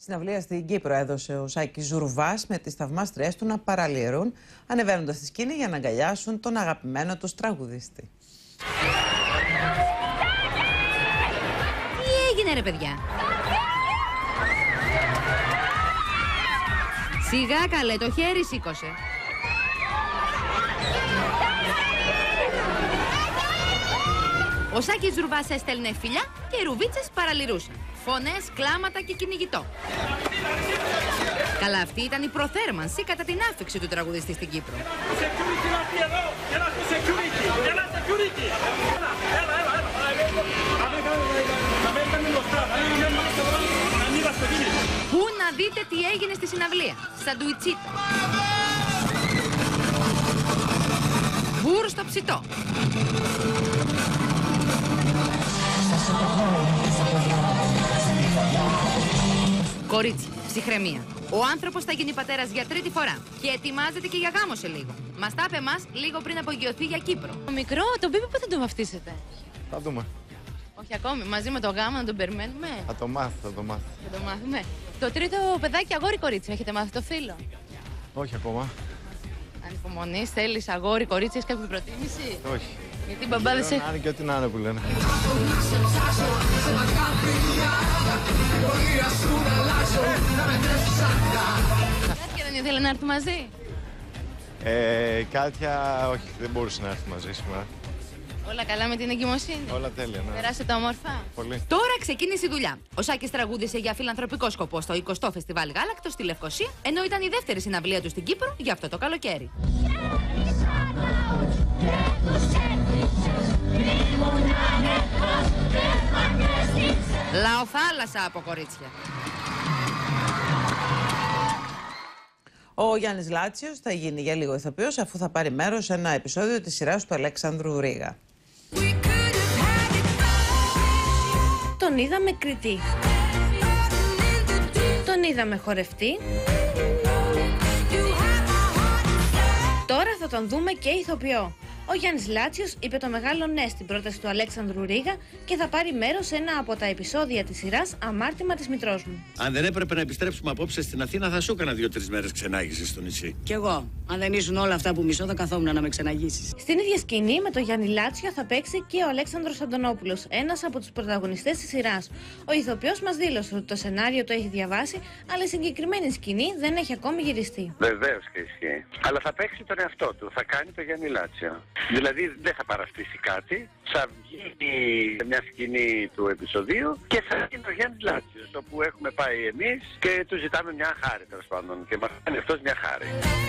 Συναυλία στην Κύπρο έδωσε ο Σάκης Ζουρβάς με τις θαυμάστριές του να παραλυρούν, ανεβαίνοντας στη σκηνή για να αγκαλιάσουν τον αγαπημένο τους τραγουδιστή. Τι έγινε ρε παιδιά? Σιγά καλέ, το χέρι σήκωσε. Ο Σάκης Ζουρβάς έστελνε φιλιά και οι ρουβίτσες παραλυρούσαν. Φωνές, κλάματα και κυνηγητό. Καλά, αυτή ήταν η προθέρμανση κατά την άφιξη του τραγουδιστή στην Κύπρο. Πού να δείτε τι έγινε στη συναυλία. Σαντουιτσίτα. Μπουρ στο ψητό. Κορίτσι, ψυχραιμία. Ο άνθρωπος θα γίνει πατέρας για τρίτη φορά και ετοιμάζεται και για γάμο σε λίγο. Μας τα είπε εμάς λίγο πριν απογειωθεί για Κύπρο. Το μικρό, τον Πίπη, πού θα τον βαφτίσετε? Θα δούμε. Όχι ακόμη, μαζί με το γάμο να τον περιμένουμε. Θα το μάθω, Θα το μάθουμε. Το τρίτο παιδάκι αγόρι κορίτσι, έχετε μάθει το φίλο? Όχι ακόμα. Ανυπομονείς, θέλεις αγόρι κορίτσι, έχεις κάποια προτίμηση? Όχι. Γιατί οι μπαμπάδες έχουν. Να είναι και ό,τι να είναι που λένε. Κάτια δεν ήθελε να έρθει μαζί? Κάτια, όχι, δεν μπορούσε να έρθει μαζί σήμερα. Όλα καλά με την εγκυμοσύνη? Όλα τέλεια, ναι. Περάσετε όμορφα? Πολύ. Τώρα ξεκίνησε η δουλειά. Ο Σάκης τραγούδισε για φιλανθρωπικό σκοπό στο 20ο Φεστιβάλ Γάλακτος στη Λευκοσία, ενώ ήταν η δεύτερη συναυλία του στην Κύπρο για αυτό το καλοκαίρι. Λαοθάλασσα από κορίτσια. Ο Γιάννης Λάτσιος θα γίνει για λίγο ηθοποιός, αφού θα πάρει μέρος σε ένα επεισόδιο της σειράς του Αλέξανδρου Ρίγα. Τον είδαμε κριτή. Τον είδαμε χορευτή. Τώρα θα τον δούμε και ηθοποιό. Ο Γιάννης Λάτσιος είπε το μεγάλο ναι στην πρόταση του Αλέξανδρου Ρίγα και θα πάρει μέρος σε ένα από τα επεισόδια της σειράς Αμάρτημα της μητρός μου. Αν δεν έπρεπε να επιστρέψουμε απόψε στην Αθήνα, θα σου έκανα 2-3 μέρες ξενάγηση στο νησί. Κι εγώ. Αν δεν ήσουν όλα αυτά που μισώ, θα καθόμουν να με ξεναγήσεις. Στην ίδια σκηνή με τον Γιάννη Λάτσιο θα παίξει και ο Αλέξανδρος Αντωνόπουλος, ένας από τους πρωταγωνιστές της σειράς. Ο ηθοποιός μας δήλωσε ότι το σενάριο το έχει διαβάσει, αλλά η συγκεκριμένη σκηνή δεν έχει ακόμη γυριστεί. Βεβαίως και ισχύει. Αλλά θα παίξει τον εαυτό του, θα κάνει το Γιάννη Λάτσιο. Δηλαδή δεν θα παραστήσει κάτι, θα βγει μια σκηνή του επεισοδίου και θα γίνει το Γιάννη Λάτσιος, όπου έχουμε πάει εμείς και του ζητάμε μια χάρη τέλος πάντων και μας κάνει αυτός μια χάρη.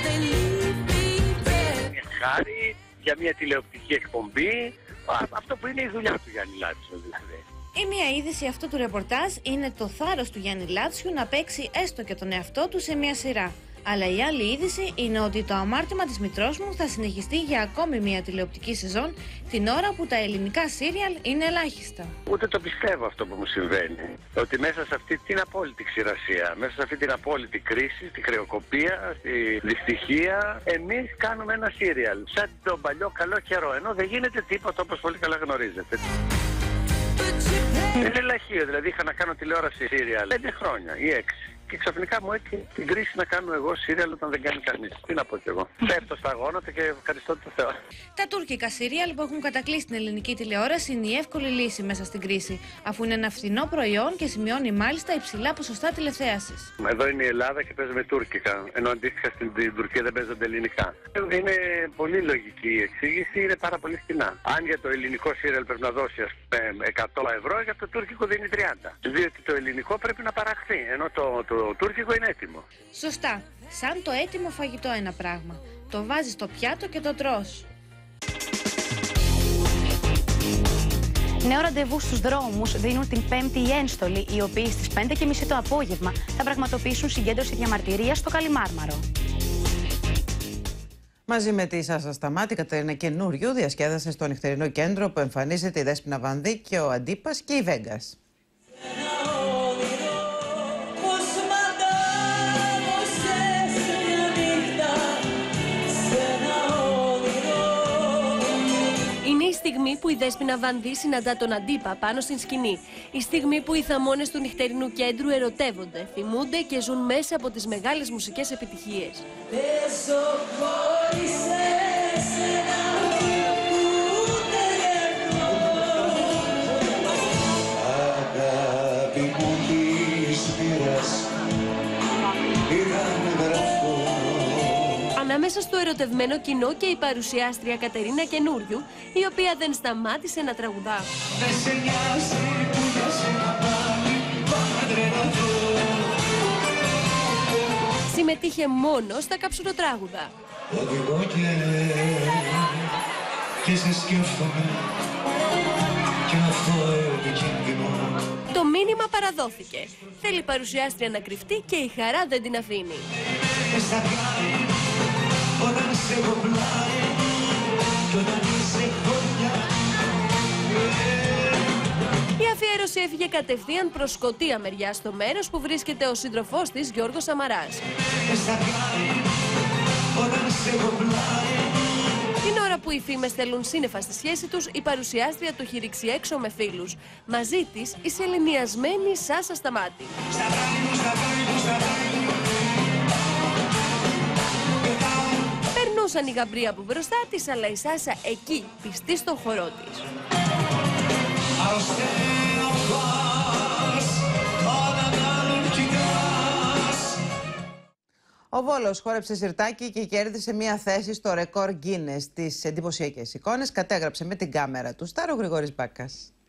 Μια χάρη για μια τηλεοπτική εκπομπή, αυτό που είναι η δουλειά του Γιάννη Λάτσιο δηλαδή. Η μία είδηση αυτού του ρεπορτάζ είναι το θάρρος του Γιάννη Λάτσιου να παίξει έστω και τον εαυτό του σε μια σειρά. Αλλά η άλλη είδηση είναι ότι το Αμάρτημα της μητρός μου θα συνεχιστεί για ακόμη μια τηλεοπτική σεζόν, την ώρα που τα ελληνικά σύριαλ είναι ελάχιστα. Ούτε το πιστεύω αυτό που μου συμβαίνει. Ότι μέσα σε αυτή την απόλυτη ξηρασία, μέσα σε αυτή την απόλυτη κρίση, στη χρεοκοπία, στη δυστυχία, εμείς κάνουμε ένα σύριαλ. Σαν τον παλιό καλό καιρό, ενώ δεν γίνεται τίποτα όπως πολύ καλά γνωρίζετε. Είναι λαχείο, δηλαδή είχα να κάνω τηλεόραση σύριαλ 5 χρόνια ή 6. Και ξαφνικά μου έτυχε την κρίση να κάνω εγώ σύριαλ όταν δεν κάνει κανείς. Τι να πω κι εγώ. Πέφτω στα γόνατα και ευχαριστώ τον Θεό. Τα τουρκικά σύριαλ που έχουν κατακλείσει την ελληνική τηλεόραση είναι η εύκολη λύση μέσα στην κρίση, αφού είναι ένα φθηνό προϊόν και σημειώνει μάλιστα υψηλά ποσοστά τηλεθέασης. Εδώ είναι η Ελλάδα και παίζουμε τουρκικά, ενώ αντίστοιχα στην Τουρκία δεν παίζονται ελληνικά. Είναι πολύ λογική η εξήγηση, είναι πάρα πολύ φθηνά. Αν για το ελληνικό σύριαλ πρέπει να δώσει 100 ευρώ, για το τουρκικό δίνει 30. Διότι το ελληνικό πρέπει να παραχθεί, ενώ το τουρκικό είναι έτοιμο. Σωστά. Σαν το έτοιμο φαγητό ένα πράγμα. Το βάζεις στο πιάτο και το τρως. Νέο ραντεβού στους δρόμους δίνουν την Πέμπτη οι ένστολοι, οι οποίοι στις 5:30 το απόγευμα θα πραγματοποιήσουν συγκέντρωση διαμαρτυρίας στο Καλιμάρμαρο. Μαζί με τη Σάσα Σταμάτη, Κατερίνα Καινούριου διασκέδασε στο νυχτερινό κέντρο που εμφανίζεται η Δέσποινα Βανδύ και ο Αντίπας και η Βέγκας. στιγμή που η Δέσποινα Βανδύ συναντά τον Αντίπα πάνω στην σκηνή. Η στιγμή που οι θαμώνες του νυχτερινού κέντρου ερωτεύονται, θυμούνται και ζουν μέσα από τις μεγάλες μουσικές επιτυχίες. Ανάμεσα στο ερωτευμένο κοινό και η παρουσιάστρια Κατερίνα Καινούριου, η οποία δεν σταμάτησε να τραγουδά. Συμμετείχε μόνο στα καψουροτράγουδα. Το μήνυμα παραδόθηκε. Θέλει η παρουσιάστρια να κρυφτεί και η χαρά δεν την αφήνει. Η αφιέρωση έφυγε κατευθείαν προς Σκωτία μεριά, στο μέρος που βρίσκεται ο σύντροφός της Γιώργος Σαμαράς. Την ώρα που οι φήμες θέλουν σύννεφα στη σχέση τους, η παρουσιάστρια το έχει ρίξει έξω με φίλους. Μαζί της η σεληνιασμένη Σάσα Σταμάτη. Περνούσαν οι γαμπροί από μπροστά της, αλλά η Σάσα εκεί, πιστή στον χορό της. Ο Βόλος χόρεψε σιρτάκι και κέρδισε μία θέση στο ρεκόρ Guinness. Τις εντυπωσιακές εικόνες κατέγραψε με την κάμερα του Στάρο Γρηγόρης Μπάκας.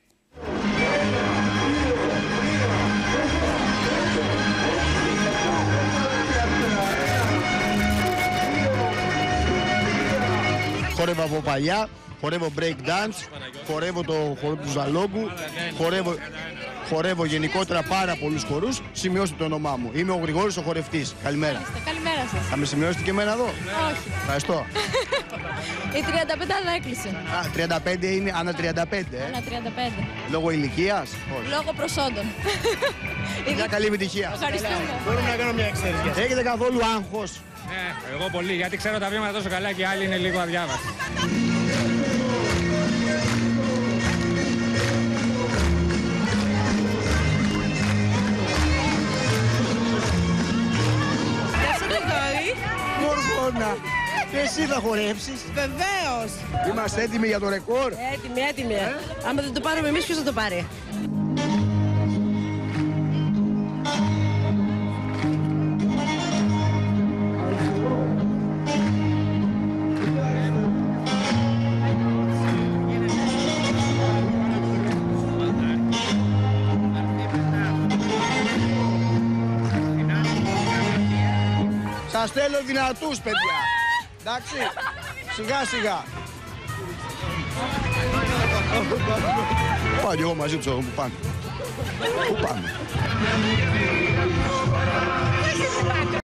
Χορεύω από παλιά, χορεύω break dance, χορεύω το χορό του Ζαλόγκου, χορεύω γενικότερα πάρα πολλούς χορούς. Σημειώστε το όνομά μου. Είμαι ο Γρηγόρης ο χορευτής. Καλημέρα. Καλημέρα σας. Θα με σημειώσετε και εμένα εδώ? Όχι. Ευχαριστώ. Η 35 αλλά έκλεισε. Α, 35 είναι ανά 35, Ανά 35. Λόγω ηλικίας? Όχι. Λόγω προσόντων. Μια καλή επιτυχία. Ευχαριστούμε. Μπορούμε να κάνω μια εξαίρεση. Έχετε καθόλου άγχος? Εγώ πολύ, γιατί ξέρω τα βήματα τόσο καλά και οι άλλοι είναι λίγο αδιάβαστοι. Γεια σου Γρηγόρη. Μορφώνα. Και εσύ θα χορέψεις? Βεβαίως. Είμαστε έτοιμοι για το ρεκόρ? Έτοιμοι. Άμα δεν το πάρουμε εμείς, ποιος θα το πάρει? Σας θέλω δυνατούς, παιδιά. Εντάξει, σιγά σιγά. Πάω και εγώ μαζί τους, που πάμε. Πού πάμε?